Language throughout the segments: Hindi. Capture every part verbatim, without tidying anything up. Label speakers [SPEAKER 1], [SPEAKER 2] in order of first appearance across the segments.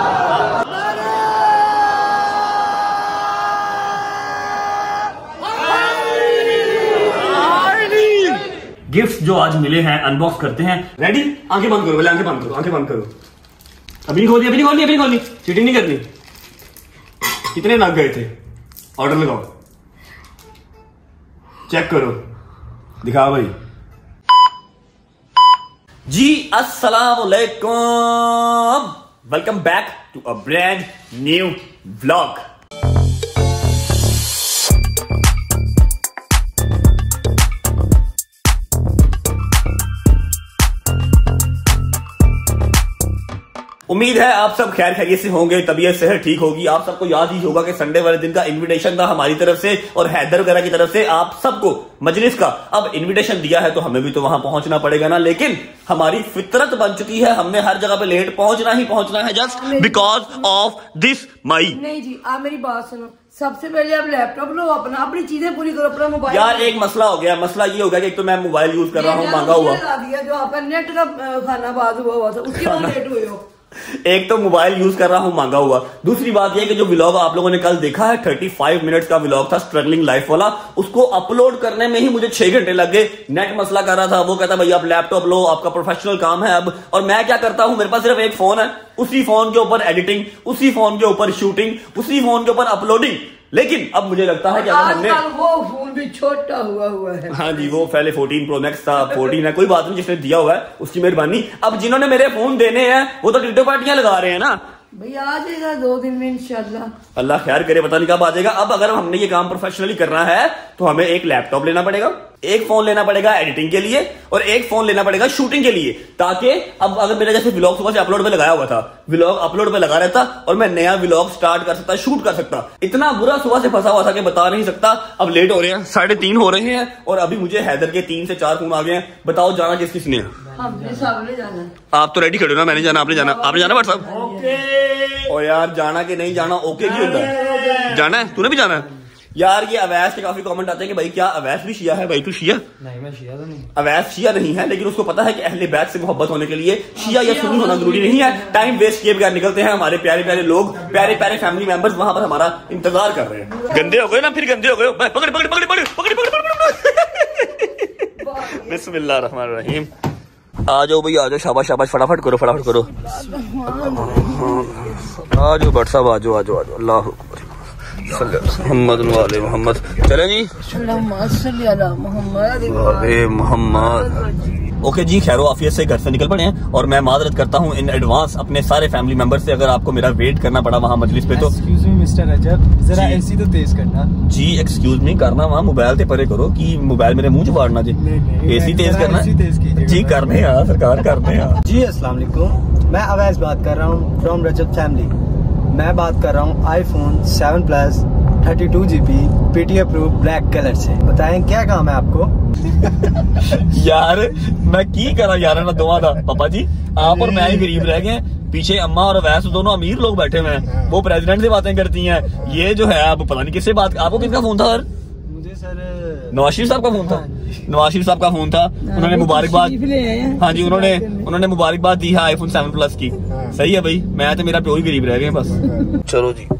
[SPEAKER 1] गिफ्ट जो आज मिले हैं अनबॉक्स करते हैं। रेडी? आंखें बंद करो, पहले आंखें बंद करो, आंखें बंद करो। अभी नहीं खोलनी, अभी नहीं खोलनी, अभी नहीं खोलनी, चीटिंग नहीं करनी। कितने नाक गए थे? ऑर्डर लगाओ, चेक करो, दिखाओ भाई जी। अस्सलाम वालेकुम, welcome back to a brand new vlog. उम्मीद है आप सब खैर खैरियत से होंगे, तबीयत सेहत ठीक होगी। आप सबको याद ही होगा कि संडे वाले दिन का इनविटेशन था हमारी तरफ से और हैदर वगैरह की तरफ से आप सबको मजलिस का। अब इनविटेशन दिया है तो हमें भी तो वहां पहुंचना पड़ेगा ना, लेकिन हमारी फितरत बन चुकी है, हमने हर जगह पे लेट पहुंचना ही पहुंचना है, just because of this my.
[SPEAKER 2] नहीं जी, आप मेरी बात सुनो। सबसे पहले आप लैपटॉप लो, अपना अपनी चीजें पूरी करो, अपना मोबाइल।
[SPEAKER 1] यार एक मसला हो गया, मसला ये हो गया कि एक तो मैं मोबाइल यूज कर रहा हूँ मांगा हुआ,
[SPEAKER 2] जो आपका नेट का खाना बात हुआ हुआ था उसके बाद लेट हुए हो।
[SPEAKER 1] एक तो मोबाइल यूज कर रहा हूं मांगा हुआ, दूसरी बात यह कि जो व्लॉग आप लोगों ने कल देखा है पैंतीस मिनट्स का व्लॉग था स्ट्रगलिंग लाइफ वाला, उसको अपलोड करने में ही मुझे छह घंटे लग गए। नेट मसला कर रहा था, वो कहता भाई आप लैपटॉप लो, आपका प्रोफेशनल काम है अब। और मैं क्या करता हूं, मेरे पास सिर्फ एक फोन है, उसी फोन के ऊपर एडिटिंग, उसी फोन के ऊपर शूटिंग, उसी फोन के ऊपर अपलोडिंग। लेकिन अब मुझे लगता है कि अगर हमने
[SPEAKER 2] वो फोन भी छोटा हुआ हुआ है।
[SPEAKER 1] हाँ जी, वो पहले चौदह प्रो मैक्स था, चौदह है, कोई बात नहीं, जिसने दिया हुआ है उसकी मेहरबानी। अब जिन्होंने मेरे फोन देने हैं वो तो टिड्डो पार्टियां लगा रहे हैं ना।
[SPEAKER 2] भैया आ जाएगा दो दिन में इंशाल्लाह,
[SPEAKER 1] अल्लाह खैर करे, पता नहीं कब आ जाएगा। अब अगर हमने ये काम प्रोफेशनली करना है तो हमें एक लैपटॉप लेना पड़ेगा, एक फोन लेना पड़ेगा एडिटिंग के लिए और एक फोन लेना पड़ेगा शूटिंग के लिए, ताकि अब अगर मेरा जैसे व्लॉग सुबह से अपलोड पे लगाया हुआ था, व्लॉग अपलोड पे लगा रहता और मैं नया व्लॉग स्टार्ट कर सकता, शूट कर सकता। इतना बुरा सुबह से फंसा हुआ था कि बता नहीं सकता। अब लेट हो रहे हैं, साढ़े तीन हो रहे हैं और अभी मुझे हैदर के तीन से चार फोन आ गए हैं। बताओ जाना किस किसने है?
[SPEAKER 2] हमने सामने जाना।
[SPEAKER 1] आप तो रेडी खड़े हो ना? मैंने जाना, आपने जाना, आपने जाना भाई साहब। और यार जाना कि नहीं जाना, ओके की होता है? जाना है, तूने भी जाना है यार। ये अवैस के काफी कमेंट आते हैं कि भाई क्या अवैस भी शिया है? भाई तू शिया
[SPEAKER 3] नहीं, मैं शिया तो नहीं।
[SPEAKER 1] अवैस शिया नहीं है, लेकिन उसको पता है कि अहले बैत से मोहब्बत होने के लिए शिया या सुन्नी होना जरूरी नहीं है। टाइम वेस्ट किए बगैर निकलते हैं हमारे प्यारे प्यारे लोग, प्यारे प्यारे फैमिली मेंबर्स वहां पर हमारा इंतजार कर रहे हैं। गंदे हो गए ना, फिर गंदे हो गए। पकड़ पकड़ पकड़ पकड़ पकड़ पकड़। बिस्मिल्लाह रहमान रहीम। आ जाओ भाई, आ जाओ, शाबाश शाबाश, फटाफट करो फटाफट करो। आ जाओ भट्ट साहब, आ जाओ आ जाओ आ जाओ। अल्लाह मोहम्मद वाले मोहम्मद। चले जी, मोहम्मद। ओके जी, खैरो आफियत से घर से निकल पड़े हैं और मैं माजरत करता हूँ इन एडवांस अपने सारे फैमिली मेंबर से अगर आपको मेरा वेट करना पड़ा वहाँ मजलिस पे तो।
[SPEAKER 3] एक्सक्यूज मी मिस्टर रजब, जरा एसी तो तेज करना
[SPEAKER 1] जी। एक्सक्यूज मी करना वहाँ मोबाइल से परे करो कि मोबाइल मेरे मुंह च फाड़ना जी। एसी तेज करना जी, करने यार सरकार करने यार
[SPEAKER 3] जी। अस्सलाम वालेकुम, मैं अवैस बात कर रहा हूँ फ्रॉम रजब फैमिली। मैं बात कर रहा हूँ iPhone seven plus thirty two G B PT approve black colour से। बताएं क्या काम है आपको?
[SPEAKER 1] यार मैं की करा यार ना दुआ था पापा जी, आप और मैं ही गरीब रह गए, पीछे अम्मा और वैस दोनों अमीर लोग बैठे हुए हैं, वो प्रेसिडेंट से बातें करती हैं। ये जो है अब पता नहीं किससे बात। आपको किसका फोन था सर?
[SPEAKER 3] मुझे सर
[SPEAKER 1] नवाज शरीफ साहब का फोन था। नवाज शरीफ साहब का फोन था, उन्होंने मुबारकबाद, हाँ जी, उन्होंने उन्होंने मुबारकबाद दी है आईफोन सेवन प्लस की। सही है भाई, मैं तो मेरा प्यो ही गरीब रह गए बस। चलो जी,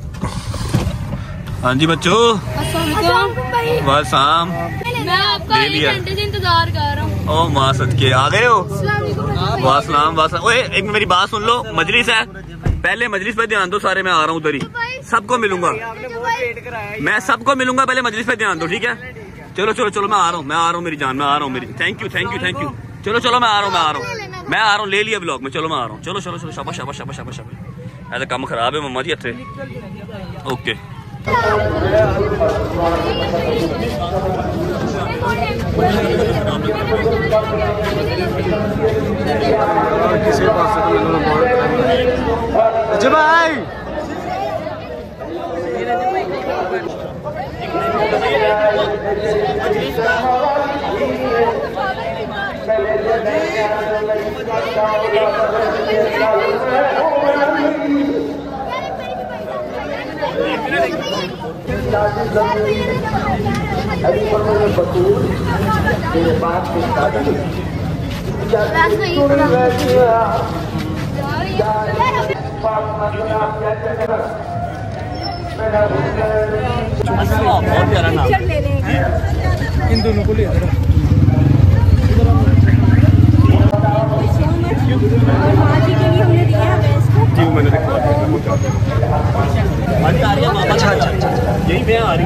[SPEAKER 1] हाँ जी बच्चों, वालेकुम।
[SPEAKER 4] मैं आपका एक घंटे से इंतजार कर रहा हूँ।
[SPEAKER 1] ओ माँ सदके, आ गए हो? वासलाम वासलाम। ओए एक मेरी बात सुन लो, मजलिस है, पहले मजलिस पे ध्यान दो सारे। मैं आ रहा हूँ उधर ही, सबको मिलूंगा मैं, सबको मिलूंगा, पहले मजलिस पे ध्यान दो, ठीक है? चलो चलो चलो, मैं आ रहा हूँ, मैं आ रहा हूँ मेरी जान, मैं आ रहा हूँ मेरी। Thank you thank you thank you. चलो चलो, मैं आ रहा हूँ मैं आ रहा हूँ मैं आ रहा हूँ ले लिया ब्लॉग में। चलो मैं आ रहा हूँ, चलो चलो चलो, शाबाश शाबाश शाबाश शाबाश शाबाश। ऐसा काम खराब है मम्मा जी अच्छे। ओके
[SPEAKER 3] किसी पास अच्छा भाई
[SPEAKER 1] बहुत प्यारा नाम।
[SPEAKER 3] इन दोनों को ले
[SPEAKER 1] मैंने अच्छा अच्छा यही पे आ रही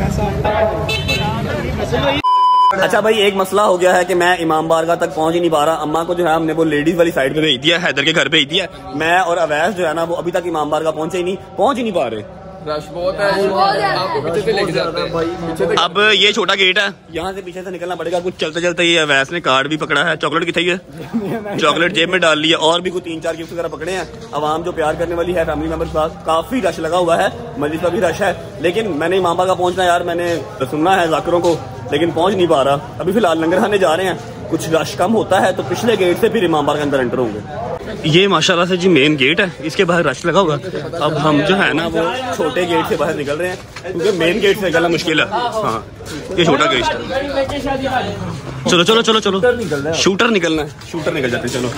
[SPEAKER 1] है। अच्छा भाई, एक मसला हो गया है कि मैं इमाम बारगाह तक पहुंच ही नहीं पा रहा। अम्मा को जो है हमने वो लेडीज वाली साइड पे भेज दिया, हैदर के घर भेज दिया। मैं और अवैस जो है ना वो अभी तक इमाम बारगाह पहुंचे ही नहीं पहुंच ही नहीं पा रहे।
[SPEAKER 5] रश बहुत है, आपको पीछे से लेके जाते हैं पीछे से।
[SPEAKER 1] अब ये छोटा गेट है, यहाँ से पीछे से निकलना पड़ेगा। कुछ चलते चलते ये अवैस ने कार्ड भी पकड़ा है। चॉकलेट कितनी है? चॉकलेट जेब में डाल ली है। और भी कुछ तीन चार गिफ्ट वगैरह पकड़े हैं। आवाम जो प्यार करने वाली है, फैमिली मेंबर्स के पास काफी रश लगा हुआ है। मस्जिद का भी रश है, लेकिन मैंने इमाम बारगाह पहुंचना यार, मैंने सुनना है जाकिरों को, लेकिन पहुंच नहीं पा रहा। अभी फिलहाल लंगर खाने जा रहे हैं, कुछ रश कम होता है तो पिछले गेट से फिर इमाम बारगाह के अंदर एंटर होंगे। ये माशाल्लाह से जी मेन गेट है, इसके बाहर रश लगा होगा। अब हम जो है ना वो छोटे गेट से बाहर निकल रहे हैं, क्योंकि मेन गेट से निकलना मुश्किल है। हाँ, ये छोटा गेट है। चलो चलो चलो चलो, शूटर निकलना है, शूटर निकल जाते हैं। चलो,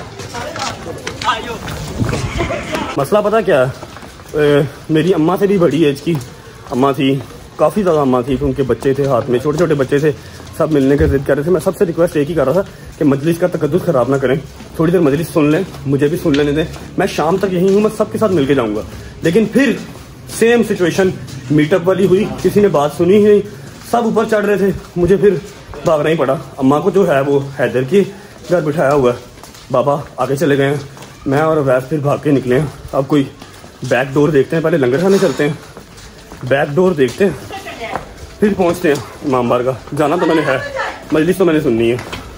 [SPEAKER 1] मसला पता क्या है, मेरी अम्मा से भी बड़ी एज की अम्मा थी, काफ़ी ज़्यादा अम्मा थी, उनके बच्चे थे हाथ में, छोटे छोटे बच्चे थे, सब मिलने के जिद कर रहे थे। मैं सबसे रिक्वेस्ट एक ही कर रहा था कि मजलिस का तकद्दुस खराब ना करें, थोड़ी देर मजलिस सुन लें, मुझे भी सुन लेने दें। मैं शाम तक यहीं हूँ, मैं सबके साथ मिलके जाऊँगा। लेकिन फिर सेम सिचुएशन मीटअप वाली हुई, किसी ने बात सुनी ही नहीं, सब ऊपर चढ़ रहे थे, मुझे फिर भागना ही पड़ा। अम्मा को जो है वो हैदर के घर बिठाया हुआ है, बाबा आगे चले गए हैं, मैं और अवैस फिर भाग के निकले हैं। अब कोई बैक डोर देखते हैं, पहले लंगर खाने चलते हैं, बैक डोर देखते हैं, फिर पहुंचते हैं इमाम बारगाह। जाना तो मैंने है, मजलिस तो मैंने सुननी है।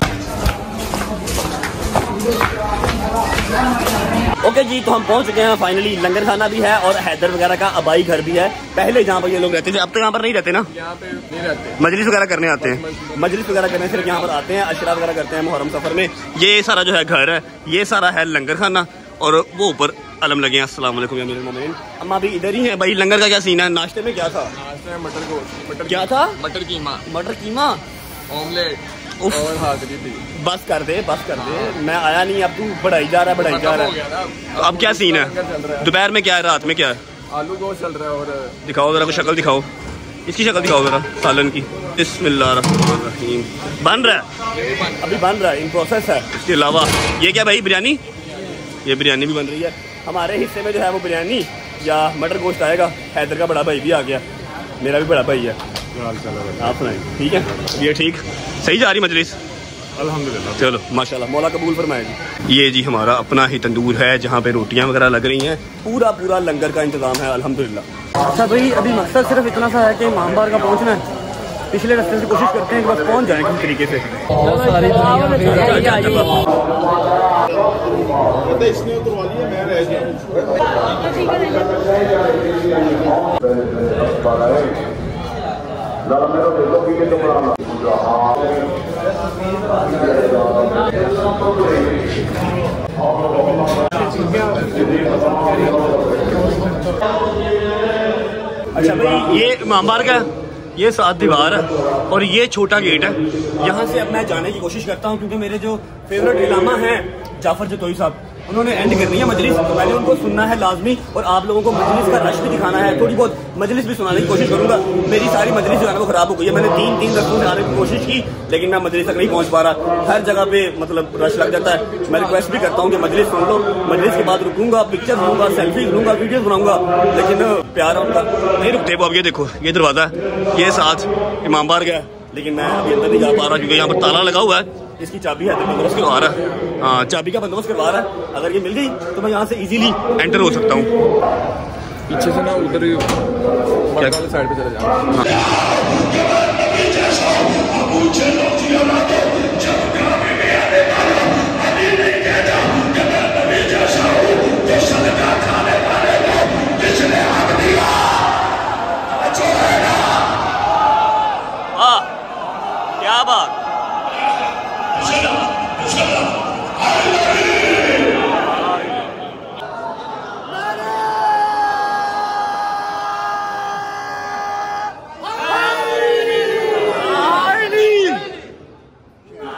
[SPEAKER 1] ओके जी, तो हम पहुंच चुके हैं फाइनली। लंगर खाना भी है और हैदर वगैरह का अबाई घर भी है। पहले जहाँ पर ये लोग रहते थे, अब तो यहाँ पर नहीं रहते ना,
[SPEAKER 5] यहाँ पे नहीं रहते,
[SPEAKER 1] मजलिस वगैरह करने आते हैं। मजलिस वगैरह करने सिर्फ यहाँ पर आते हैं, अशरा वगैरह करते हैं मुहर्रम सफर में। ये सारा जो है घर है, ये सारा है लंगर खाना, और वो ऊपर अलम लगे हैं। अस्सलाम वालेकुम या मेरे मोमिन। अम्मा भी इधर ही है। भाई लंगर का क्या सीन है? नाश्ते में क्या था?
[SPEAKER 5] नाश्ते में मटर गोश्त, मटर
[SPEAKER 1] क्या था?
[SPEAKER 5] मटर कीमा,
[SPEAKER 1] मटर कीमा,
[SPEAKER 5] ऑमलेट और हाजरी थी।
[SPEAKER 1] बस कर दे, बस कर दे, मैं आया नहीं, अब तू बढ़ाई जा रहा है, बढ़ाई जा रहा है। तो अब क्या सीन है? दोपहर में क्या है, रात में क्या है?
[SPEAKER 5] आलू गोश्त चल रहा है। और
[SPEAKER 1] दिखाओ जरा, कुछ शक्ल दिखाओ, इसकी शक्ल दिखाओ जरा सालन की। बिस्मिल्लाहिर्रहमानिर्रहीम। बन रहा है, अभी बन रहा है, इन प्रोसेस है। इसके अलावा ये क्या भाई, बिरयानी? ये बिरयानी भी बन रही है। हमारे हिस्से में जो है वो बिरयानी या मटर गोश्त आएगा। हैदर का बड़ा भाई भी आ गया, मेरा भी बड़ा भाई है। आप सुनाए, ठीक है? ये ठीक सही जा रही मजलिस? अल्हम्दुलिल्लाह, चलो माशाल्लाह, मौला कबूल फरमाए जी। ये जी हमारा अपना ही तंदूर है, जहाँ पे रोटियाँ वगैरह लग रही हैं। पूरा पूरा लंगर का इंतजाम है अल्हम्दुलिल्लाह। अच्छा भाई, अभी मकसद सिर्फ इतना सा है कि इमाम बारगाह पहुँचना है। पिछले रास्ते से कोशिश करते हैं कि बस पहुँच जाए किसी तरीके से। अच्छा भाई, ये इमाम बारगाह, ये सात दीवार है और ये छोटा गेट है। यहाँ से अब मैं जाने की कोशिश करता हूँ, क्योंकि मेरे जो फेवरेट इलामा हैं जाफर जतोई साहब, उन्होंने एंड करनी है मजलिस, तो मैंने उनको सुनना है लाजमी, और आप लोगों को मजलिस का रश भी दिखाना है। थोड़ी बहुत मजलिस भी सुनाने की कोशिश करूंगा। मेरी सारी मजलिस जो है ना वो खराब हो गई है। मैंने तीन तीन रस्मों से आने की कोशिश की, लेकिन मैं मजलिस तक नहीं पहुंच पा रहा। हर जगह पे मतलब रश लग जाता है। मैं रिक्वेस्ट भी करता हूँ कि मजलिस सुन लो, मजलिस के बाद रुकूंगा, पिक्चर लूंगा, सेल्फी लूंगा, वीडियो बनाऊंगा, लेकिन प्यार उनका नहीं रुकते वो। अब ये देखो, ये दरवाजा है, ये साथ इमाम बारगाह, लेकिन मैं अभी अंदर नहीं जा पा रहा क्योंकि यहाँ पर ताला लगा हुआ है। इसकी चाबी है, बंदोबस्त करवा रहा है। हाँ, चाबी का बंदोबस्त करवा रहा है। अगर ये मिल गई तो मैं यहाँ से इजीली एंटर हो सकता हूँ।
[SPEAKER 5] पीछे से ना उधर क्या साइड पे चले जाओ।
[SPEAKER 1] हाँ, क्या बात।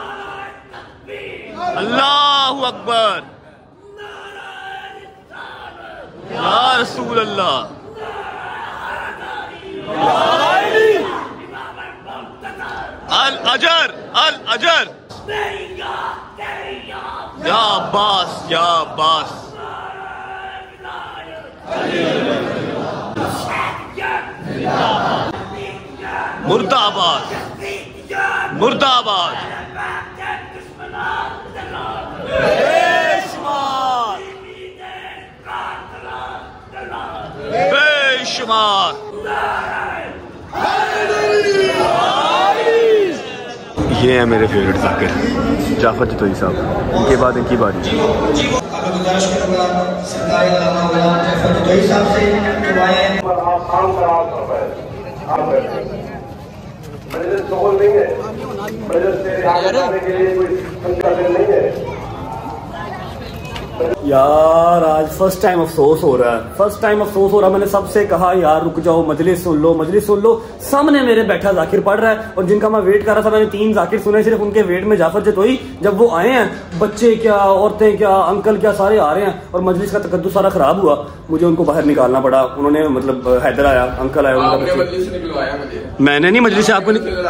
[SPEAKER 1] अल्लाहु अकबर। रसूल अल्लाह। अल अजर अल अजर। या अब्बास या अब्बास। मुर्दाबाद मुर्दाबाद। बेशुमार बेशुमार। ये है मेरे फेवरेट जाकिर जाफर जतोई साहब, इनके बाद इनकी बारी।
[SPEAKER 6] नहीं है नहीं है।
[SPEAKER 1] यार आज फर्स्ट टाइम अफसोस हो रहा है, फर्स्ट टाइम अफसोस हो रहा है। मैंने सबसे कहा यार रुक जाओ, मजलिस सुन लो मजलिस सुन लो। सामने मेरे बैठा जाकिर पढ़ रहा है और जिनका मैं वेट कर रहा था, मैंने तीन जाकिर सुने, सिर्फ उनके वेट में जाफर जतोई। जब वो आए हैं, बच्चे क्या औरतें क्या अंकल क्या सारे आ रहे हैं और मजलिस का तकद्दुस सारा खराब हुआ। मुझे उनको बाहर निकालना पड़ा। उन्होंने मतलब हैदर आया, अंकल आया, मैंने नहीं मजलिस से आपको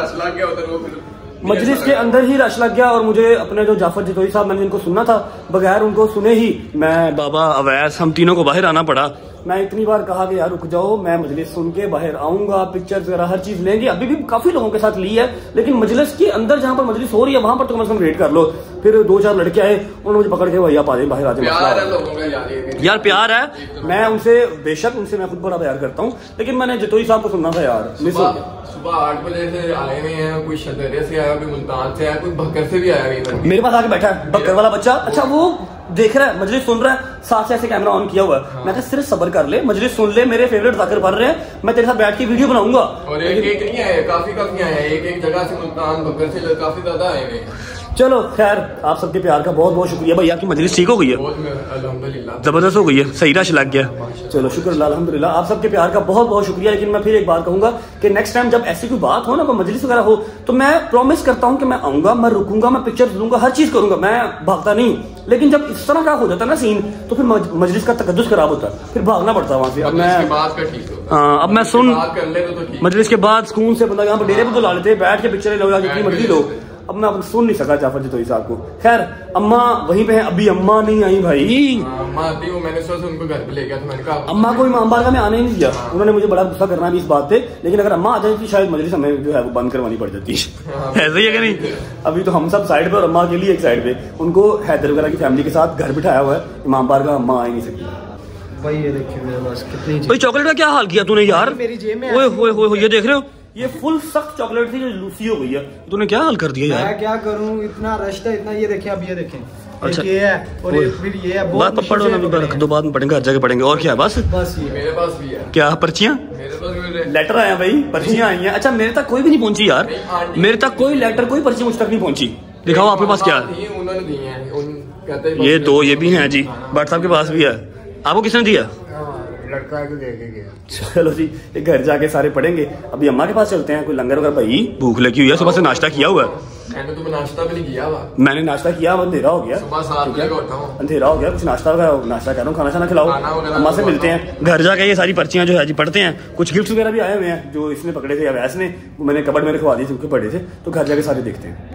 [SPEAKER 1] मजलिस के अंदर ही रश लग गया। और मुझे अपने जो जाफर जतोई साहब, मैंने जिनको सुनना था, बगैर उनको सुने ही मैं, बाबा, अवैस, हम तीनों को बाहर आना पड़ा। मैं इतनी बार कहा कि यार रुक जाओ, मैं मजलिस सुन के बाहर आऊंगा, पिक्चर्स वगैरह हर चीज लेंगे। अभी भी काफी लोगों के साथ ली है, लेकिन मजलिस के अंदर जहां पर मजलिस हो रही है वहां पर तो कम से कम वेट कर लो। फिर दो चार लड़के आए, उन्होंने मुझे पकड़ के भैया आ जाए बाहर आ जाए। यार प्यार है, मैं उनसे बेशक उनसे मैं खुद बड़ा प्यार करता हूँ, लेकिन मैंने जतोई साहब को सुनना था यार। मिस हो गया।
[SPEAKER 5] सुबह आठ बजे से आए हुए हैं, कोई शदरे से आया, कोई मुल्तान से आया, कोई भक्कर से भी आया हुआ।
[SPEAKER 1] मेरे पास आके बैठा है बक्कर वाला बच्चा। अच्छा वो देख रहा है, मजलिस सुन रहा है, साथ से ऐसे कैमरा ऑन किया हुआ है। हाँ। मैं सिर्फ सब्र कर ले, मजलिस सुन ले, मेरे फेवरेट जाकिर पढ़ रहे हैं, मैं तेरे साथ बैठ के वीडियो बनाऊंगा।
[SPEAKER 5] और एक एक नहीं आए, काफी काफी आए, एक एक जगह से मुल्तान भक्कर से काफी ज्यादा आए हुए।
[SPEAKER 1] चलो खैर, आप सबके प्यार का बहुत बहुत शुक्रिया भाई। आपकी मजलिस ठीक हो गई है, जबरदस्त हो गई है, सही रश लग गया। चलो शुक्र अल्हम्दुलिल्लाह, आप सबके प्यार का बहुत बहुत शुक्रिया। लेकिन मैं फिर एक बात कहूंगा कि नेक्स्ट टाइम जब ऐसी कोई बात हो ना, कोई मजलिस वगैरह हो, तो मैं प्रॉमिस करता हूँ कि मैं आऊंगा, मैं रुकूंगा, मैं पिक्चर्स लूंगा, हर चीज करूंगा, मैं भागता नहीं। लेकिन जब इस तरह का हो जाता है ना सीन, तो फिर मजलिस का तकद्दुस खराब होता है, फिर भागना पड़ता है वहां से। अब मैं हाँ अब मैं सुन मजलिस के बाद सुकून से बंदा यहाँ पर डेरे पे तो ला लेते, बैठ के पिक्चर लो, जितनी मर्जी लो। अब मैं सुन नहीं सका जाफर जतोई साहब को। खैर अम्मा वहीं पे है, अभी अम्मा नहीं आई भाई।
[SPEAKER 5] अम्मा आती वो मैंने सोचा उनको घर पे ले गया, तो मैंने कहा
[SPEAKER 1] अम्मा को इमाम बारगाह में आने नहीं दिया। उन्होंने मुझे बड़ा गुस्सा करना है इस बात पे, लेकिन अगर अम्मा आ जाती शायद मजलिस हमें जो है वो बंद करवानी पड़ जाती। ऐसे ही है कि नहीं? अभी तो हम सब साइड पे और अम्मा के लिए एक साइड पे। उनको हैदर वगैरह की फैमिली के साथ घर बिठाया हुआ है इमाम बारगाह, अम्मा आ ही नहीं सकती।
[SPEAKER 3] भाई ये देखिए मेरे पास कितनी
[SPEAKER 1] भाई चॉकलेट का क्या हाल किया तूने यार?
[SPEAKER 3] मेरी जेब में
[SPEAKER 1] ओए होए होए, ये देख रहे हो, ये फुल सख्त चॉकलेट थी जो लूसी हो गई है। तूने क्या हाल कर दिया यार?
[SPEAKER 3] मैं क्या करूं, इतना रश था इतना। ये देखें, अब ये देखें,
[SPEAKER 1] अच्छा
[SPEAKER 3] ये है और ये फिर ये है।
[SPEAKER 1] बात पढ़ो ना, रख दो, बाद में पढ़ेंगे, हर जगह पढ़ेंगे। और क्या बस
[SPEAKER 3] बस ये
[SPEAKER 5] मेरे पास भी है।
[SPEAKER 1] क्या पर्चियां?
[SPEAKER 5] मेरे पास भी
[SPEAKER 1] लेटर आया भाई, पर्चियां आई हैं। अच्छा मेरे तक कोई भी नहीं पहुंची यार, मेरे तक कोई लेटर कोई पर्ची मुझ तक नहीं पहुंची। दिखाओ आपके पास क्या है?
[SPEAKER 5] उन्होंने दी है,
[SPEAKER 1] ये दो ये भी हैं जी, भट्ट साहब के पास भी है। आपको किसने दिया?
[SPEAKER 3] लड़का को देके गया।
[SPEAKER 1] चलो जी, ये घर जाके सारे पढ़ेंगे। अभी अम्मा के पास चलते हैं, कोई लंगर वगैरह। भाई भूख लगी हुई है, सुबह से नाश्ता किया हुआ है।
[SPEAKER 5] मैंने तो नाश्ता भी नहीं किया हुआ।
[SPEAKER 1] मैंने नाश्ता किया, अंधेरा हो गया,
[SPEAKER 5] सुबह सात बजे का उठा हूं,
[SPEAKER 1] अंधेरा हो गया, कुछ नाश्ता वगैरह नाश्ता कर रहा हूँ, खाना शाना खिलाओ। अम्मा से मिलते हैं घर जाके, ये सारी पर्चियां जो है जी पढ़ते हैं। कुछ गिफ्ट वगैरह भी आए हुए हैं जो इसने पकड़े थे, अवैस ने, मैंने कबड़ में रखवा दी थी, पड़े थे, तो घर जाके सारे देखते हैं।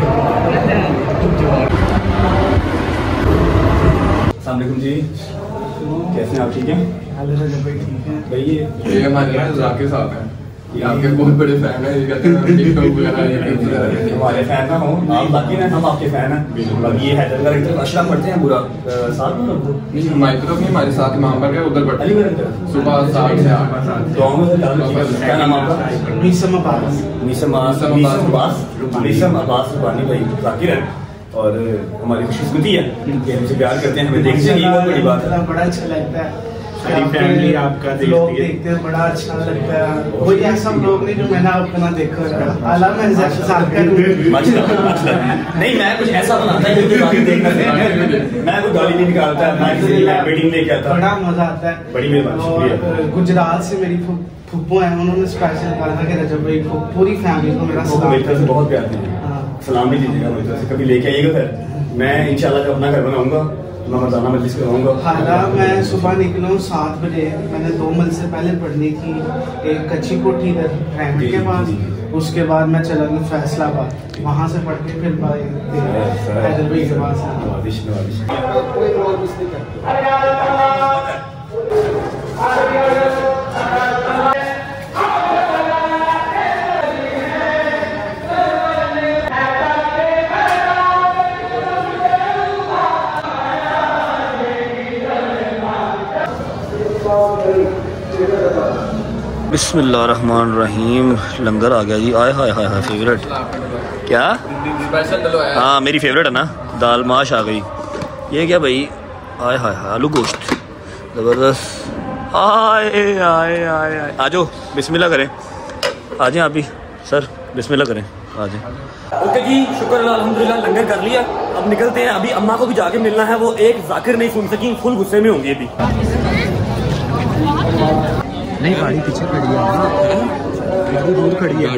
[SPEAKER 1] अस्सलाम वालेकुम जी, कैसे हैं आप? ठीक हैं भाई?
[SPEAKER 5] ये हमारे जाकिर साहब हैं, ये आपके बहुत बड़े फैन हैं। ये कहते हैं हमारे फैन ना हो आप, बाकी ना हम आपके फैन हैं। बाकी ये हैदर का इधर अशरा पढ़ते हैं पूरा साथ में, नहीं हमारी तरफ नहीं, हमारे साथ इमाम पर गए उधर पढ़ते हैं सुबह सात से आठ। गाँव में क्या नाम आपका? मीसम अब्बास। मीसम अब्बास मीसम अब्बास रुबानी भाई जाकिर है, और हमारी खुशकिस्मती है कि हमसे प्यार करते हैं, हमें देखते हैं, ये बहुत बड़ी बात है।
[SPEAKER 7] बड़ा अच्छा लगता है,
[SPEAKER 8] सारी फैमिली आपका
[SPEAKER 7] लोग देखते हैं, बड़ा अच्छा लगता है। कोई ऐसा लोग नहीं जो मैंने आपका ना देखा है।
[SPEAKER 1] नहीं मैं कुछ ऐसा बनाता है देखना, मैं कोई गाली नहीं निकालता, मैं किसी मीटिंग नहीं कहता।
[SPEAKER 7] बड़ा मजा आता है,
[SPEAKER 1] बड़ी मेहरबानी।
[SPEAKER 7] गुजरात से मेरी फुप्पो है, उन्होंने स्पेशल कहा था कि रजब भाई पूरी फैमिली को मेरा सलाम,
[SPEAKER 1] मेरी तरफ से बहुत प्यार दीजिएगा, सलाम भी दीजिएगा मेरी तरफ से, कभी लेके आइएगा। फिर मैं इंशाल्लाह जब अपना घर बनाऊंगा मैं मरदाना मजलिस कराऊंगा।
[SPEAKER 7] हाला मैं सुबह निकला हूँ सात बजे, मैंने दो मल से पहले पढ़नी थी एक कच्ची कोठी इधर फ्रेंड के पास, उसके बाद मैं चला गया फैसलाबाद, वहाँ से पढ़ के फिर हैदर भाई के पास।
[SPEAKER 1] बिस्मिल्लाहिर्रहमानिर्रहीम। लंगर आ गया जी। आए हाय हाय हाय फेवरेट क्या? हाँ मेरी फेवरेट है ना, दाल माश आ गई। ये क्या भाई? आए हाय हाय आलू गोश्त ज़बरदस्त। आए आए आए आए आ जाओ, बिस्मिल्लाह करें। आ जाए आप भी सर, बिस्मिल्लाह करें, आ जाए। ओके जी, शुक्र अल्हम्दुलिल्लाह लंगर कर लिया। अब निकलते हैं। अभी अम्मा को भी जाके मिलना है, वो एक जाकिर नहीं सुन सकी, फुल गुस्से में होंगी अभी।
[SPEAKER 3] नहीं गाड़ी पीछे खड़ी है, गाड़ी दूर खड़ी है।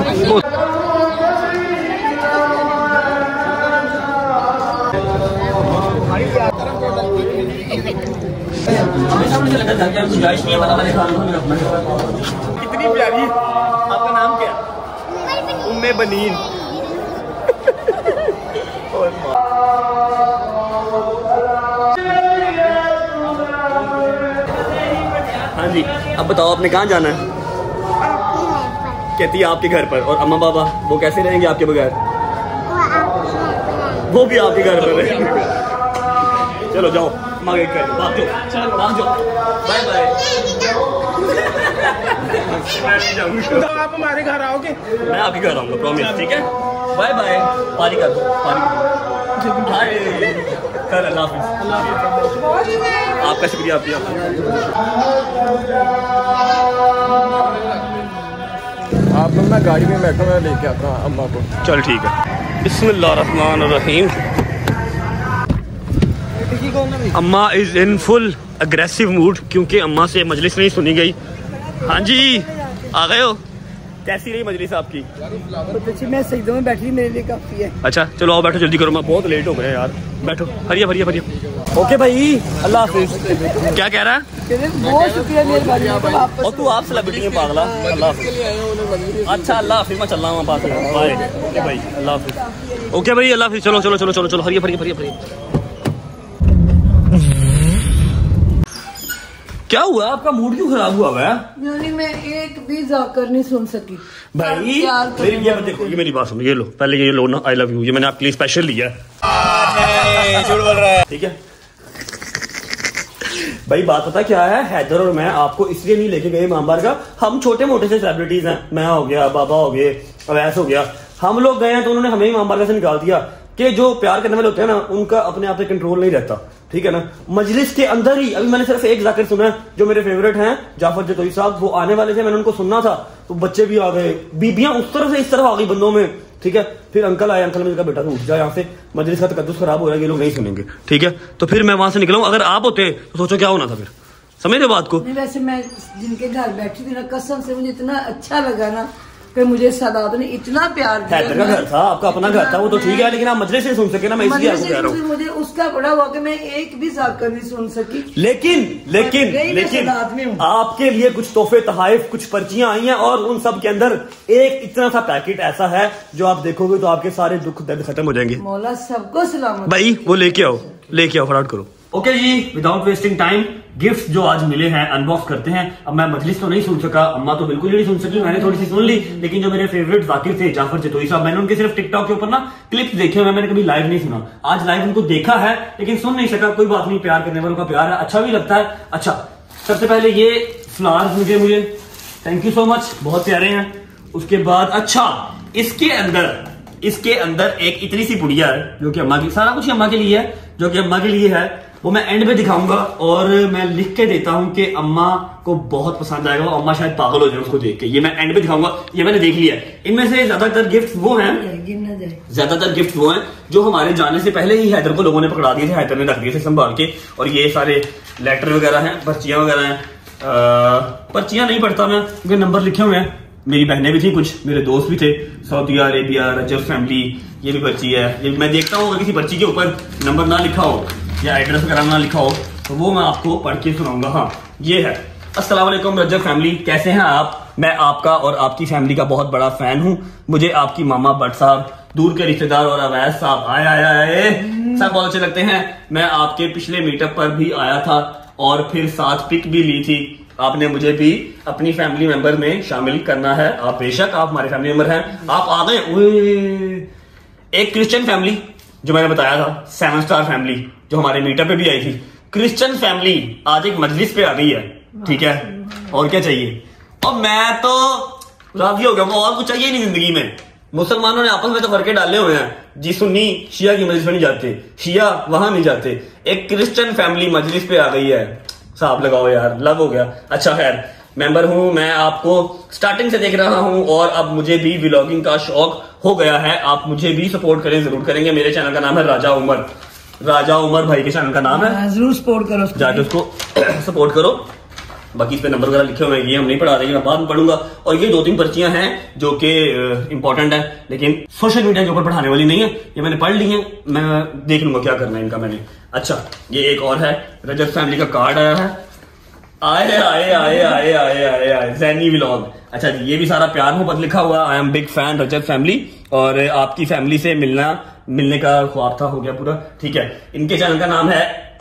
[SPEAKER 1] कितनी प्यारी। आपका नाम क्या? उम्मे बनीन। हाँ जी, अब बताओ आपने कहाँ जाना है? कहती है आपके घर पर। और अम्मा बाबा वो कैसे रहेंगे आपके बगैर? वो भी आपके घर पर रहेंगे। चलो जाओ, मांगे कर भाग जाओ, चलो भाग जाओ, बाय बाय।
[SPEAKER 7] तो आप हमारे घर आओगे?
[SPEAKER 1] मैं आपके घर आऊँगा, प्रॉमिस, ठीक है? Bye bye. पारी कर दो, पारी बाय कर। अल्लाह हाफिज़। आपका शुक्रिया। आपकी
[SPEAKER 5] आप लोग ना गाड़ी में बैठो, मैं लेके आता हूँ अम्मा को।
[SPEAKER 1] चल ठीक है। बिस्मिल्लाहिर्रहमानिर्रहीम। Amma is in full aggressive mood क्योंकि अम्मा से मजलिस नहीं सुनी गई। हाँ जी, आ गए हो? कैसी रही मजलिस आपकी?
[SPEAKER 2] तो मैं सजदों में बैठी, मेरे लिए काफी है।
[SPEAKER 1] अच्छा चलो आओ बैठो, जल्दी करो, मैं बहुत लेट हो गया यार। बैठो, हरिया भरिया भरिया। ओके भाई, अल्लाह हाफिज़। क्या कह रहा है?
[SPEAKER 2] बहुत शुक्रिया मेहरबानी।
[SPEAKER 1] और तू आप सेलिब्रिटी में पागला। अल्लाह हाफिज़। अच्छा अल्लाह हाफिज़, मैं चल रहा हूँ बात। बाय भाई, अल्लाह हाफिज़। ओके भाई, अल्लाह हाफिज़। चलो चलो चलो चलो चलो, हरिया भरिया भरिया भरिया। क्या हुआ? आपका मूड क्यों खराब हुआ है?
[SPEAKER 2] यानी मैं एक भी जाकर नहीं सुन सकी
[SPEAKER 1] भाई। मेरी ये देखो, ये मेरी बात सुनो, ये लो पहले ये लो ना, आई लव यू, ये मैंने आपके लिए स्पेशल लिया है। झूठ बोल रहा है, ठीक है भाई। बात पता क्या है, हैदर और मैं आपको इसलिए नहीं लेके गए इमाम बारगाह। हम छोटे मोटे से सेलिब्रिटीज हैं, मैं हो गया, बाबा हो गए, अवैस हो गया, हम लोग गए हैं तो उन्होंने हमें इमाम बारगाह से निकाल दिया कि जो प्यार करने वाले होते हैं ना, उनका अपने आप पे कंट्रोल नहीं रहता, ठीक है ना। मजलिस के अंदर ही अभी मैंने सिर्फ एक जाकिर सुना है जो मेरे फेवरेट हैं, जाफर जतोई साहब। वो आने वाले थे, मैंने उनको सुनना था, तो बच्चे भी आ गए, बीबियां उस तरफ से इस तरफ आ गई बंदों में, ठीक है। फिर अंकल आए, अंकल ने कहा बेटा तो उठ जा यहाँ से, मजलिस का तकद्दुस खराब हो रहा है, ये लोग नहीं सुनेंगे, ठीक है। तो फिर मैं वहां से निकला हूं। अगर आप होते तो सोचो क्या होना था फिर, समझ रहे बात को?
[SPEAKER 2] नहीं, वैसे मैं जिनके घर बैठी थी ना, कसम से मुझे इतना अच्छा लगा ना कि मुझे सादात ने इतना प्यार दिया।
[SPEAKER 1] हैदर का घर था, आपका अपना घर था, वो तो ठीक है, लेकिन आप मजलिस से सुन सके ना, मैं इसलिए आपको कह रहा हूँ।
[SPEAKER 2] मुझे उसका बड़ा हुआ कि मैं एक भी जाकर नहीं सुन सकी।
[SPEAKER 1] लेकिन लेकिन लेकिन आपके लिए कुछ तोहफे तहाइफ, कुछ पर्चियां आई हैं और उन सब के अंदर एक इतना सा पैकेट ऐसा है जो आप देखोगे तो आपके सारे दुख दर्द खत्म हो जाएंगे।
[SPEAKER 2] मौला सबको सलामत
[SPEAKER 1] भाई, वो लेके आओ, लेके आओ, फटाफट करो। ओके okay जी, विदाउट वेस्टिंग टाइम गिफ्ट जो आज मिले हैं अनबॉक्स करते हैं। अब मैं मजलिस तो नहीं सुन सका, अम्मा तो बिल्कुल ही नहीं सुन सकी, मैंने थोड़ी सी सुन ली, लेकिन जो मेरे फेवरेट जाकिर थे जाफर जतोई साहब, मैंने उनके सिर्फ टिकटॉक के ऊपर ना क्लिप्स देखे हुए, मैंने कभी लाइव नहीं सुना। आज लाइव उनको देखा है लेकिन सुन नहीं सका, कोई बात नहीं, प्यार करने वालों का प्यार है, अच्छा भी लगता है। अच्छा, सबसे पहले ये फ्लावर्स मुझे मुझे थैंक यू सो मच, बहुत प्यारे हैं। उसके बाद अच्छा, इसके अंदर इसके अंदर एक इतनी सी पुड़िया है जो कि अम्मा की, सारा कुछ अम्मा के लिए है, जो कि अम्मा के लिए है, वो मैं एंड में दिखाऊंगा और मैं लिख के देता हूं कि अम्मा को बहुत पसंद आएगा, वो अम्मा शायद पागल हो जाए उसको देख के। ये मैं एंड में दिखाऊंगा, ये मैंने देख लिया है। इनमें से ज्यादातर गिफ्ट वो हैं ज्यादातर गिफ्ट वो हैं जो हमारे जाने से पहले ही हैदर को लोगों ने पकड़ा दिए थे, हैदर ने रख दिए थे संभाल के। और ये सारे लेटर वगैरह हैं, पर्चियां वगैरह हैं। पर्चियां नहीं पढ़ता मैं क्योंकि नंबर लिखे हुए हैं, मेरी बहनें भी थी, कुछ मेरे दोस्त भी थे, सऊदी अरेबिया, रजब फैमिली, ये भी पर्ची है। ये मैं देखता हूँ अगर किसी पर्ची के ऊपर नंबर ना लिखा हो या एड्रेस वगैरह ना लिखा हो तो वो मैं आपको पढ़ के सुनाऊंगा। हाँ ये है। अस्सलाम वालेकुम रजब फैमिली, कैसे हैं आप? मैं आपका और आपकी फैमिली का बहुत बड़ा फैन हूँ। मुझे आपकी मामा भट्ट साहब, दूर के रिश्तेदार और अवैस साहब आए आए आए सब बहुत अच्छे लगते हैं। मैं आपके पिछले मीटअप पर भी आया था और फिर साथ पिक भी ली थी। आपने मुझे भी अपनी फैमिली मेंबर में शामिल करना है। आप बेशक आप हमारे फैमिली मेंबर हैं, आप आ गए। एक क्रिश्चियन फैमिली जो मैंने बताया था, सेवन स्टार फैमिली जो हमारे मीटअप पे भी आई थी, क्रिश्चियन फैमिली आज एक मजलिस पे आ गई है। ठीक है, और क्या चाहिए? और मैं तो राजी हो गया, और कुछ चाहिए नहीं जिंदगी में। मुसलमानों ने आपस में तो फर्के डाले हुए हैं जी, सुन्नी शिया की मजलिस में नहीं जाते, शिया वहां नहीं जाते। एक क्रिश्चियन फैमिली मजलिस पे आ गई है, साहब लगाओ यार, लव हो गया। अच्छा खैर, मेंबर हूं मैं, आपको स्टार्टिंग से देख रहा हूं और अब मुझे भी व्लॉगिंग का शौक हो गया है। आप मुझे भी सपोर्ट करें, जरूर करेंगे। मेरे चैनल का नाम है राजा उमर, राजा उमर भाई के चैनल का नाम है,
[SPEAKER 2] जरूर सपोर्ट करो,
[SPEAKER 1] जाके उसको सपोर्ट करो। बाकी इस पे नंबर वगैरह लिखे हुए हैं, ये हम नहीं पढ़ा रहे, मैं बाद में पढ़ूंगा। और ये दो तीन पर्चियां हैं जो कि इंपॉर्टेंट है, लेकिन सोशल मीडिया के ऊपर पढ़ाने वाली नहीं है, ये मैंने पढ़ ली है, मैं देख लूंगा क्या करना है इनका मैंने। अच्छा, ये एक और है, रजत फैमिली का कार्ड आया है। आए आए आए आए आए आए आए जैनी व्लॉग। अच्छा जी, ये भी सारा प्यार मोहब्बत लिखा हुआ। I am big fan Rajat family, और आपकी फैमिली से मिलना मिलने का ख्वाब था, हो गया पूरा। ठीक है, इनके चैनल का नाम है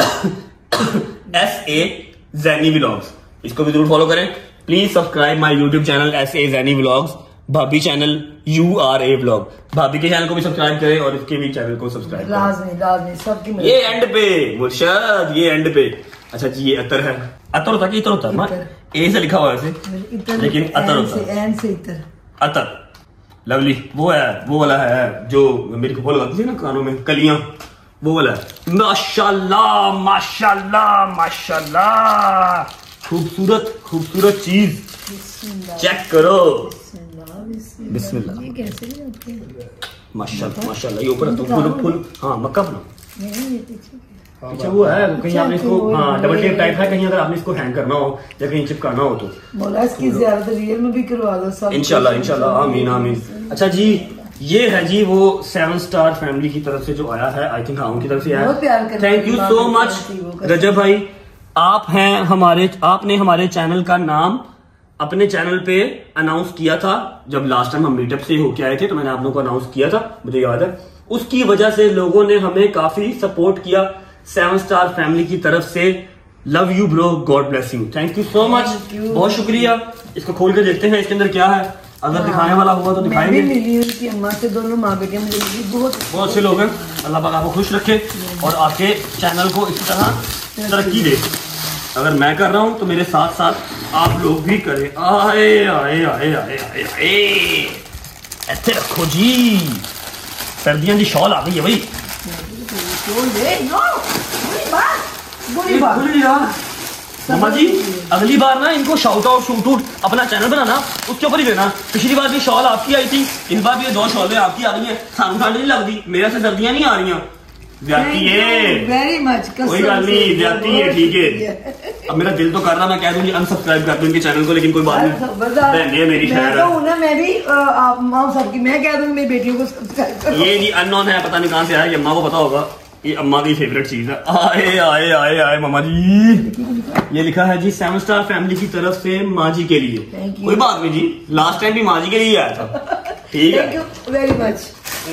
[SPEAKER 1] एस ए जैनी व्लॉग्स, इसको भी जरूर फॉलो करें। Please subscribe my YouTube channel S A Jaini vlogs. भाभी channel you are a vlog, भाभी के चैनल को भी सब्सक्राइब करें और इसके भी चैनल को सब्सक्राइब करें।
[SPEAKER 2] लाजमी लाजमी सबकी।
[SPEAKER 1] ये एंड पे मुर्शद, ये एंड पे। अच्छा जी, ये अतर है, अतर होता है कि इतर होता है? ए से लिखा हुआ है ऐसे, लेकिन अतर होता है,
[SPEAKER 2] एन से इतर,
[SPEAKER 1] अतर। लवली वो है, वो वाला है जो मेरी को लगाती थी ना कानों में, कलियां, वो वाला है। माशाल्लाह माशाल्लाह माशाल्लाह, खूबसूरत खूबसूरत चीज, चेक करो। बिस्मिल्लाह,
[SPEAKER 2] ये कैसे बनाते हैं?
[SPEAKER 1] माशाल्लाह माशाल्लाह। ये ऊपर तो फुल फुल, हाँ मक्का बना। अच्छा वो है, कहीं आपने इसको हाँ डबल टेप टाइप है, कहीं अगर आपने इसको हैंग करना हो या कहीं चिपकाना हो तो
[SPEAKER 2] मौला इसकी ज़ियारत रियल में भी करवा दो सब,
[SPEAKER 1] इंशाल्लाह इंशाल्लाह, आमीन आमीन। अच्छा जी, ये है जी वो सेवन स्टार फैमिली की तरफ से जो आया है, आई थिंक हाँ उनकी तरफ से आया। Thank you so much Rajab भाई, आप हैं हमारे, आपने हमारे चैनल का नाम अपने चैनल पे अनाउंस किया था जब लास्ट टाइम हम मीटअप से होके आए थे, तो मैंने आप लोगों को अनाउंस किया था, मुझे याद है। उसकी वजह से लोगों ने हमें काफी सपोर्ट किया सेवन स्टार फैमिली की तरफ से। Love you bro, God bless you, thank you so much, बहुत शुक्रिया। इसको खोल के देखते हैं इसके अंदर क्या है, अगर दिखाने वाला होगा तो दिखाएंगे।
[SPEAKER 2] मैं भी मिली उनकी अम्मा से, दोनों माँ बेटियां मुझे मिली, बहुत
[SPEAKER 1] बहुत अच्छे लोग हैं। अल्लाह पाक आपको खुश रखे और आपके चैनल को इसी तरह तरक्की दे। अगर मैं कर रहा हूं तो मेरे साथ साथ आप लोग भी करें। आए आए आए आए आए आए, ऐसे रखो जी, सर्दियों की शॉल आ गई है भाई। मामा जी, अगली बार ना इनको शाउट आउट शूट आउट अपना चैनल बनाना, उसके ऊपर ही देना। पिछली बार भी शॉल आपकी आई थी, इस बार भी ये दो शॉलें आपकी आ गई हैं। सानू ठंड नहीं लगती, मेरे से सर्दियां नहीं आ रही, ज्यादती है,
[SPEAKER 2] वेरी मच,
[SPEAKER 1] कोई गल नहीं, ज्यादती है, ठीक है। अब मेरा दिल तो कर रहा, मैं कह दूंगी अनसब्सक्राइब कर दूं इनके चैनल को, लेकिन कोई बात नहीं, मेरी खैर है।
[SPEAKER 2] मैं, मैं भी आप सबकी मैं कह दूंगी मेरी बेटियों को सब्सक्राइब करो।
[SPEAKER 1] ये जी अननोन है, पता नहीं कहां से आया, ये अम्मा को पता होगा, ये अम्मा की फेवरेट चीज है। आए आए आए आए मामा जी, ये लिखा है जी सेवन स्टार फैमिली की तरफ से माँ जी के लिए। कोई बात नहीं जी, लास्ट टाइम भी माँ जी के लिए आया था, ठीक है।
[SPEAKER 2] Thank you very much.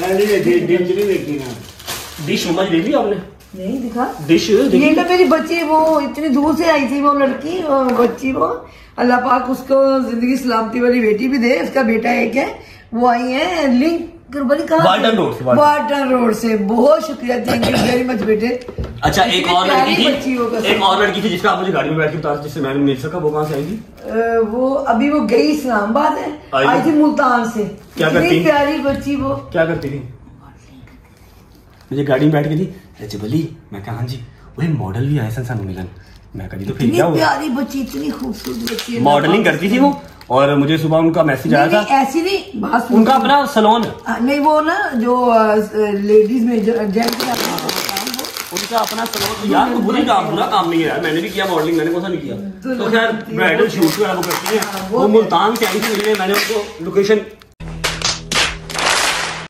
[SPEAKER 1] Dish मम्मा जी देख ली आपने?
[SPEAKER 2] नहीं दिखा
[SPEAKER 1] डिश,
[SPEAKER 2] ये तो मेरी बच्ची वो इतनी दूर से आई थी, वो लड़की वो बच्ची, वो अल्लाह पाक उसको जिंदगी सलामती वाली बेटी भी दे। उसका बेटा एक है, वो आई है लिंक
[SPEAKER 1] वाल्टन रोड से,
[SPEAKER 2] वाल्टन रोड से। बहुत शुक्रिया, थैंक यू वेरी मच बेटे।
[SPEAKER 1] अच्छा, एक और लड़की थी, एक और लड़की थी जिसका आप मुझे गाड़ी में बैठ के बता, जिससे मैंने मिल सका, वो कहाँ से आई थी?
[SPEAKER 2] वो अभी वो गई इस्लामाबाद है, आई थी मुल्तान से।
[SPEAKER 1] क्या करती?
[SPEAKER 2] प्यारी बच्ची, वो क्या
[SPEAKER 1] करती थी? मुझे गाड़ी में बैठ के थी, रजब अली, मैं कहा हाँ जी, वही मॉडल भी आए सन सानू मिलन। मैं कहा तो फिर क्या हुआ?
[SPEAKER 2] प्यारी बच्ची, इतनी खूबसूरत बच्ची,
[SPEAKER 1] मॉडलिंग करती थी वो, और मुझे सुबह उनका मैसेज आया था।
[SPEAKER 2] ऐसी नहीं, बात
[SPEAKER 1] उनका अपना सलोन है,
[SPEAKER 2] नहीं वो ना जो लेडीज में जेंट्स का
[SPEAKER 1] उनका अपना सलोन। यार तो बुरी काम, बुरा काम नहीं है यार, मैंने भी किया मॉडलिंग, मैंने कौन सा नहीं किया। तो खैर ब्राइडल शूट वगैरह वो करती है, वो मुल्तान से आई थी मिलने, मैंने उनको लोकेशन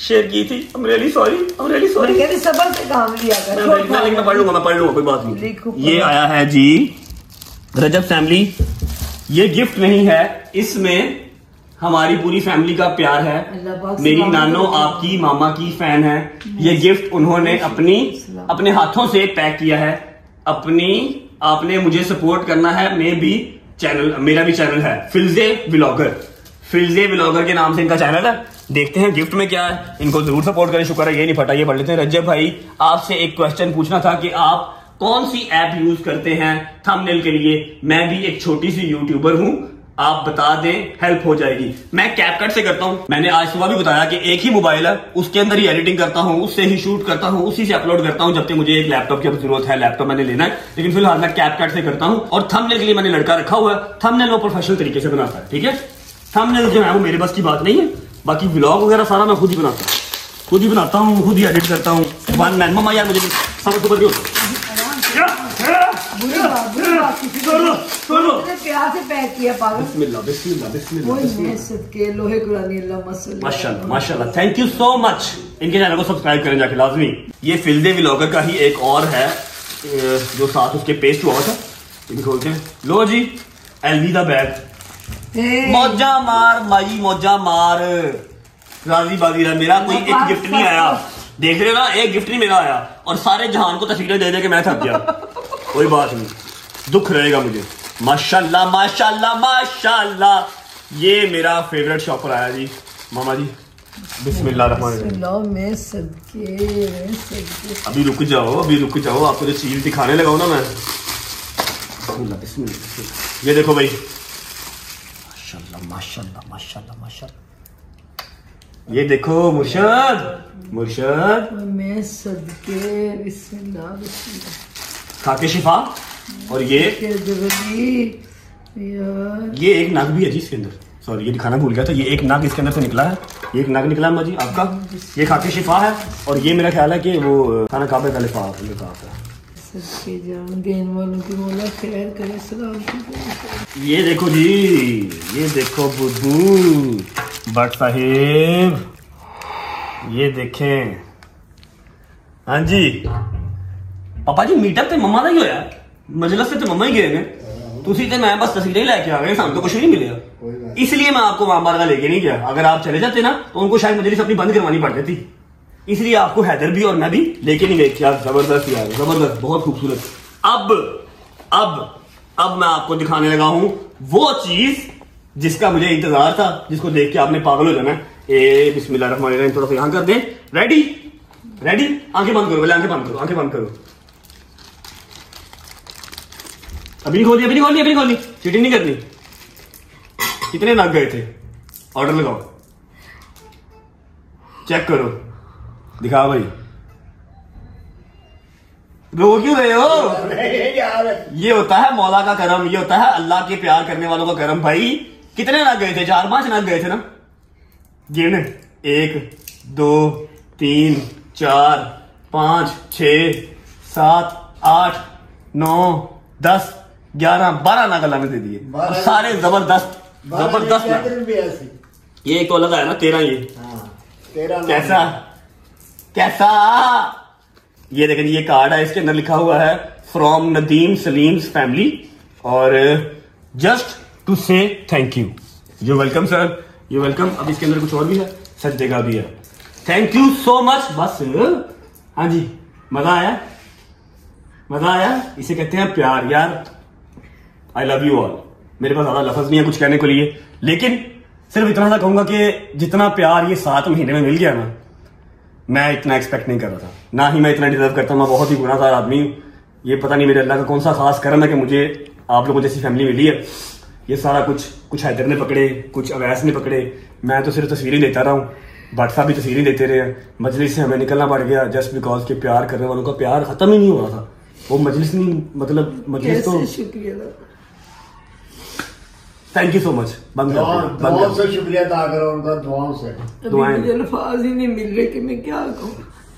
[SPEAKER 1] शेयर की थी। I'm really sorry, I'm really sorry।
[SPEAKER 2] कहते सबर से काम लिया कर।
[SPEAKER 1] मैं मैं पढ़ लूंगा, मैं पढ़ लूंगा, कोई बात नहीं। ये आया है जी रजब फैमिली, ये गिफ्ट नहीं है, इसमें हमारी पूरी फैमिली का प्यार है। मेरी नानो आपकी मामा की फैन है। ये गिफ्ट उन्होंने अपनी अपने हाथों से पैक किया है। अपनी आपने मुझे सपोर्ट करना है। मैं भी चैनल, मेरा भी चैनल है फिल्जे व्लॉगर, फिल्जे व्लॉगर के नाम से इनका चैनल है। देखते हैं गिफ्ट में क्या है, इनको जरूर सपोर्ट करें। शुक्र है ये नहीं फटा, ये पढ़ लेते हैं। रजब भाई आपसे एक क्वेश्चन पूछना था कि आप कौन सी ऐप यूज करते हैं थंबनेल के लिए? मैं भी एक छोटी सी यूट्यूबर हूं, आप बता दें, हेल्प हो जाएगी। मैं कैपकट से करता हूं। मैंने आज सुबह भी बताया कि एक ही मोबाइल है, उसके अंदर ही एडिटिंग करता हूं, उससे ही शूट करता हूं, उसी से अपलोड करता हूं। जबकि मुझे एक लैपटॉप की अब जरूरत है, लैपटॉप मैंने लेना है, लेकिन फिलहाल मैं कैपकट से करता हूं। और थंबनेल के लिए मैंने लड़का रखा हुआ है, थंबनेल वो प्रोफेशनल तरीके से बनाता है। ठीक है, थंबनेल जो है वो मेरे बस की बात नहीं है। बाकी व्लॉग वगैरह सारा मैं खुद ही बनाता हूँ, खुद ही बनाता हूँ, खुद ही एडिट करता हूँ। वन मैन मम्मा यार मुझे समझ तो कर
[SPEAKER 2] प्यार से पैक किया पागल।
[SPEAKER 1] बिस्मिल्लाह बिस्मिल्लाह बिस्मिल्लाह
[SPEAKER 2] सदके लोहे कुरानी अल्लाह मसल्लल्लाहु
[SPEAKER 1] माशाल्लाह माशाल्लाह। Thank you so much. इनके चैनल को सब्सक्राइब करें जाके लाजमी। ये फिल्दे व्लॉगर का ही एक और है जो साथ उसके पेस्ट हुआ था, ये खोलते हैं। लो जी एलवी दा बैग, मौजा मार माई मौजा मार, राजी बाजी रहा। मेरा कोई एक गिफ्ट नहीं आया, देख रहे हो ना, एक गिफ्ट नहीं मेरा आया और सारे जहान को तस्वीरें दे दे के मैं थक गया। कोई बात नहीं, दुख रहेगा मुझे। माशाल्लाह माशाल्लाह माशाल्लाह। ये मेरा फेवरेट शॉपर आया जी मामा जी। बिस्मिल्लाह रहमान रहीम।
[SPEAKER 2] मैं सदके
[SPEAKER 1] अभी रुक जाओ, अभी रुक जाओ, आपको जो चीज दिखाने लगा ना मैं। बिस्मिल्लाह बिस्मिल्लाह। ये देखो भाई, माशाल्लाह माशाल्लाह माशाल्लाह माशाल्लाह। ये देखो मुर्शद मुर्शद,
[SPEAKER 2] मैं सदके बिस्मिल्लाह बिस्मिल्लाह।
[SPEAKER 1] खाके शिफा। और ये ये एक नग भी है जी इसके अंदर, सॉरी ये दिखाना भूल गया था। ये एक नग इसके अंदर से निकला है, ये एक नग निकला है जी आपका। ये खाके शिफा है और ये मेरा ख्याल है कि वो खाना काबे का लिफाफ है।
[SPEAKER 2] सबके जान देने वालों की मौला खैर करे, सलाम।
[SPEAKER 1] ये देखो जी, ये देखो बुद्धू भट्ट साहिब, ये देखें। हाँ जी पापा जी मीटअप ਤੇ मम्मा ਦਾ ਹੀ ਹੋਇਆ, मजलिस से तो मम्मा ही गए ने, तुसी तो मैं बस तस्वीरें लेके आ गए, सामने तो कुछ नहीं मिलेगा। इसलिए मैं आपको वहां बारगाह लेके नहीं गया। अगर आप चले जाते ना तो उनको शायद मजलिस अपनी बंद करवानी पड़ जाती, इसलिए आपको हैदर भी और मैं भी लेके नहीं गए। क्या जबरदस्त यार, जबरदस्त, बहुत खूबसूरत। अब अब अब मैं आपको दिखाने लगा हूं वो चीज जिसका मुझे इंतजार था, जिसको देख के आपने पागल हो जाना। ए बिस्मिल्लाह रहमान रहीम, थोड़ा सा यहां कर दे। रेडी रेडी, आंखें बंद करो, पहले आंखें बंद करो, आंखें बंद करो। अभी नहीं खोली, अभी नहीं खोली, अभी नहीं खोली, चीटिंग नहीं करनी। कितने नग गए थे? ऑर्डर लगाओ, चेक करो, दिखाओ भाई। रो क्यों रहे हो? ये होता है मौला का करम, ये होता है अल्लाह के प्यार करने वालों का करम। भाई कितने नग गए थे? चार पांच नग गए थे ना, गिन। एक दो तीन चार पांच छह सात आठ नौ दस ग्यारह बारह नग अल्लाह ने दे दिए, सारे जबरदस्त जबरदस्त। ये एक तो अलग आया ना, तेरह। ये कैसा कैसा? ये देखें, ये कार्ड है, इसके अंदर लिखा हुआ है फ्रॉम नदीम सलीम्स फैमिली और just to say thank you. You welcome sir, you welcome. अब इसके अंदर कुछ और भी है, सज्जे का भी है। Thank you so much. बस हाँ जी, मजा आया, मजा आया। इसे कहते हैं प्यार यार। I love you all. मेरे पास ज्यादा लफ्ज नहीं है कुछ कहने के लिए, लेकिन सिर्फ इतना सा कहूंगा कि जितना प्यार ये सात महीने में मिल गया ना, मैं इतना एक्सपेक्ट नहीं कर रहा था, ना ही मैं इतना डिजर्व करता हूँ। मैं बहुत ही गुनाहगार आदमी हूँ। ये पता नहीं मेरे अल्लाह का कौन सा खास करम है कि मुझे आप लोगों जैसी फैमिली मिली है। ये सारा कुछ कुछ हैदर ने पकड़े, कुछ अवैस ने पकड़े, मैं तो सिर्फ तस्वीरें देता रहा हूँ। भट्ट साहब भी तस्वीरें देते रहे। मजलिस से हमें निकलना पड़ गया जस्ट बिकॉज के प्यार करने वालों का प्यार खत्म ही नहीं हो रहा था। वो मजलिस नहीं, मतलब मजलिस तो।
[SPEAKER 2] शुक्रिया,
[SPEAKER 1] थैंक यू सो मच।
[SPEAKER 6] दुआओं से शुक्रिया अदा करो उनका, दुआओं से।
[SPEAKER 2] दुआएं, मुझे अल्फाज ही नहीं मिल रहे कि मैं क्या कहूँ।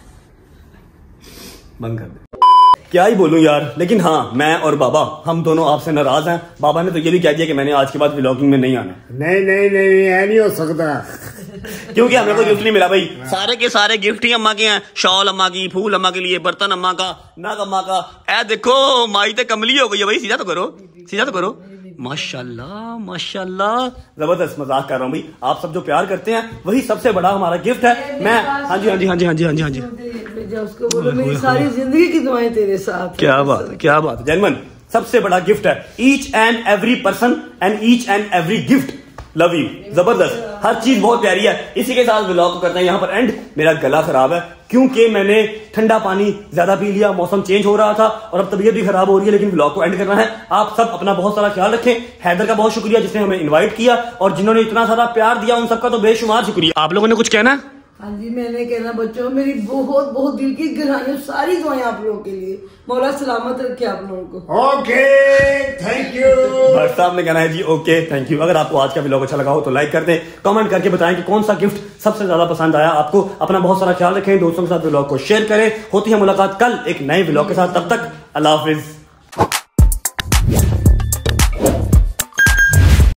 [SPEAKER 1] बंद कर दे, क्या ही बोलूं यार। लेकिन हाँ, मैं और बाबा हम दोनों आपसे नाराज हैं। बाबा ने तो ये भी कह दिया कि मैंने आज के बाद व्लॉगिंग में नहीं आना।
[SPEAKER 6] नहीं नहीं नहीं, ऐ नहीं हो सकता।
[SPEAKER 1] क्योंकि हमें कोई गिफ्ट नहीं मिला भाई। सारे के सारे गिफ्ट ही अम्मा के हैं। शॉल अम्मा की, फूल अम्मा के लिए, बर्तन अम्मा का, नग अम्मा का। ए देखो माई तो कमली हो गई है भाई। सीधा तो करो, सीधा तो करो। माशाल्लाह माशाल्लाह, जबरदस्त। मजाक कर रहा हूँ भाई। आप सब जो प्यार करते हैं वही सबसे बड़ा हमारा गिफ्ट है। मैं हाँ जी हाँ जी हाँ जी हाँ जी हाँ जी हाँ जी
[SPEAKER 2] उसको बोलो मेरी सारी जिंदगी की दुआएं तेरे साथ।
[SPEAKER 1] क्या बात है, क्या बात है। जेन्युइन सबसे बड़ा गिफ्ट है। Each and every person and each and every gift love you. जबरदस्त, हर चीज बहुत प्यारी है। इसी के साथ व्लॉग को करते हैं यहाँ पर एंड। मेरा गला खराब है क्योंकि मैंने ठंडा पानी ज्यादा पी लिया, मौसम चेंज हो रहा था और अब तबीयत भी खराब हो रही है, लेकिन व्लॉग को एंड करना है। आप सब अपना बहुत सारा ख्याल रखें। हैदर का बहुत शुक्रिया जिसने हमें इन्वाइट किया और जिन्होंने इतना सारा प्यार दिया, उन सबका तो बेशुमार शुक्रिया। आप लोगों ने कुछ कहना है?
[SPEAKER 2] हाँ जी, मैंने कहना बच्चों मेरी बहुत बहुत दिल की गहराइयों सारी दुआएं आप लोगों के लिए। मौला सलामत रखे आप लोगों को।
[SPEAKER 6] Okay thank you.
[SPEAKER 1] भट्ट साहब ने कहना है जी ओके थैंक यू। अगर आपको आज का व्लॉग अच्छा लगा हो तो लाइक कर दें, कमेंट करके बताएं कि कौन सा गिफ्ट सबसे ज्यादा पसंद आया आपको। अपना बहुत सारा ख्याल रखें, दोस्तों के साथ व्लॉग को शेयर करें। होती है मुलाकात कल एक नए व्लॉग के साथ। तब तक अल्लाह हाफिज।